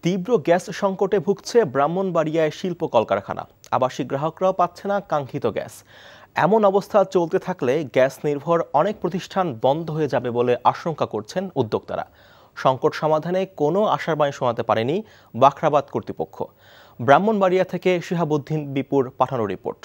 তীব্র গ্যাস সংকটে ভুগছে ব্রাহ্মণবাড়িয়ায় শিল্প কলকারখানা। আবাসিক গ্রাহকরাও পাচ্ছে না কাঙ্ক্ষিত গ্যাস। এমন অবস্থা চলতে থাকলে গ্যাস নির্ভর অনেক প্রতিষ্ঠান বন্ধ হয়ে যাবে বলে আশঙ্কা করছেন উদ্যোক্তারা। সংকট সমাধানে কোনো আশার বাণী শোনাতে পারেনি বাখরাবাদ কর্তৃপক্ষ। ব্রাহ্মণবাড়িয়া থেকে শিহাবুদ্দিন বিপুর পাঠানো রিপোর্ট।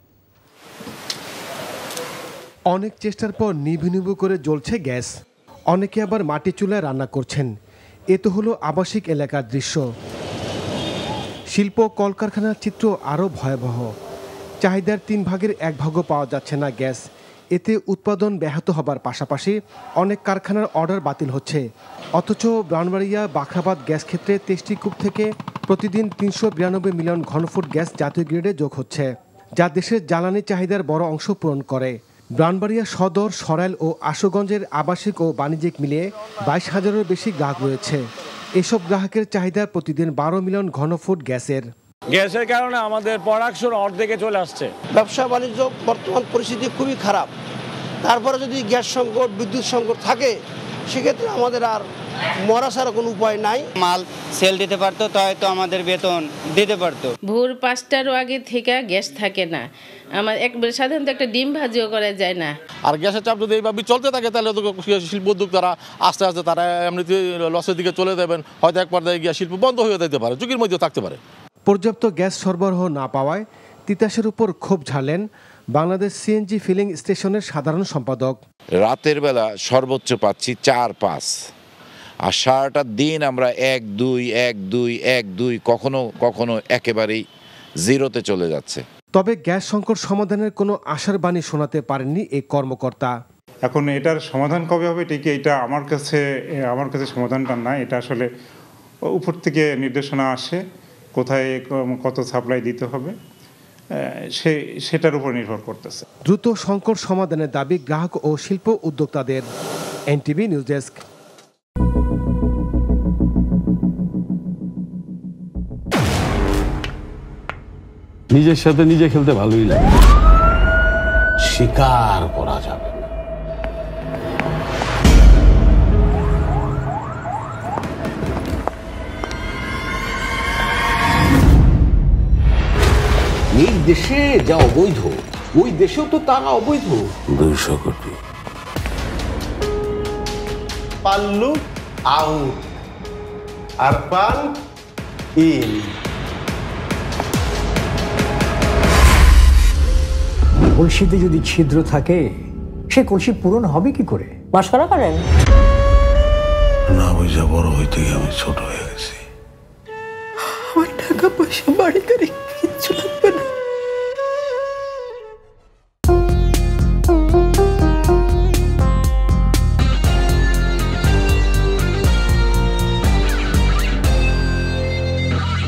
অনেক চেষ্টার পর নিভু নিভু করে জ্বলছে গ্যাস। অনেকে আবার মাটি চুলায় রান্না করছেন। এ তো হলো আবাসিক এলাকার দৃশ্য। শিল্প কলকারখানার চিত্র আরও ভয়াবহ। চাহিদার 3 ভাগের 1 ভাগও পাওয়া যাচ্ছে না গ্যাস। এতে উৎপাদন ব্যাহত হবার পাশাপাশি অনেক কারখানার অর্ডার বাতিল হচ্ছে। অথচ ব্রাহ্মণবাড়িয়া বাখরাবাদ গ্যাস ক্ষেত্রে 23টি কূপ থেকে প্রতিদিন 392 মিলিয়ন ঘনফুট গ্যাস জাতীয় গ্রিডে যোগ হচ্ছে, যা দেশের জ্বালানি চাহিদার বড় অংশ পূরণ করে। ব্রাহ্মণবাড়িয়া সদর, সরাইল ও আশুগঞ্জের আবাসিক ও বাণিজ্যিক মিলিয়ে 22,000-এরও বেশি গ্রাহক রয়েছে। এসব গ্রাহকের চাহিদা প্রতিদিন 12 মিলিয়ন ঘনফুট গ্যাসের। গ্যাসের কারণে আমাদের প্রোডাকশন অর্ধেকে চলে আসছে। ব্যবসা বাণিজ্য বর্তমান পরিস্থিতি খুবই খারাপ। তারপরে যদি গ্যাস সংকট, বিদ্যুৎ সংকট থাকে, সেক্ষেত্রে আমাদের আর মরা ছাড়া কোনো উপায় নাই। মাল সেল দিতে পারতো, তো হয়তো আমাদের বেতন দিতে পারতো। ভোর 5টারও আগে থেকে গ্যাস থাকে না। আমার একবার সাধারণত একটা ডিম ভাজিও করা যায় না। আর গ্যাসের চাপ যদি এইভাবে চলতে থাকে তাহলে শিল্প উদ্যোক্তারা আস্তে আস্তে তারা এমনিতে লসের দিকে চলে যাবেন। হয়তো এক পর্যায়ে গিয়ে শিল্প বন্ধ হয়ে যেতে পারে, ঝুঁকির মধ্যে থাকতে পারে। পর্যাপ্ত গ্যাস সরবরাহ না পাওয়ায় তিতাসের উপর ক্ষোভ ঝাড়লেন বাংলাদেশ সিএনজি ফিলিং স্টেশনের সাধারণ সম্পাদক। রাতের বেলা সর্বোচ্চ পাচ্ছি 4-5, আর সারাটা দিন আমরা 1-2 কখনো কখনো একেবারেই জিরোতে চলে যাচ্ছে। তবে গ্যাস সংকট সমাধানের কোনো আশার বাণী শোনাতে পারেননি এই কর্মকর্তা। এখন এটার সমাধান কবে হবে ঠিক এটা আমার কাছে সমাধানটা না। এটা আসলে উপর থেকে নির্দেশনা আসে কোথায় কত সাপ্লাই দিতে হবে, সেটার উপর নির্ভর করতেছে। দ্রুত সংকট সমাধানের দাবি গ্রাহক ও শিল্প উদ্যোক্তাদের। NTV news desk. নিজের সাথে নিজে খেলতে ভালোই লাগে। শিকার করা যাবে না। এই দেশে যা অবৈধ, ওই দেশেও তো তারা অবৈধ। 200 কোটি। পাল্লু আউট আর পান ইন। কলসিতে যদি ছিদ্র থাকে, সে কলসি পূরণ হবে কি করে? মশকরা করেন না বুঝা বড় হইতে গিয়ে আমি ছোট হয়ে গেছি। আমার টাকা পয়সা বাড়ি গাড়ি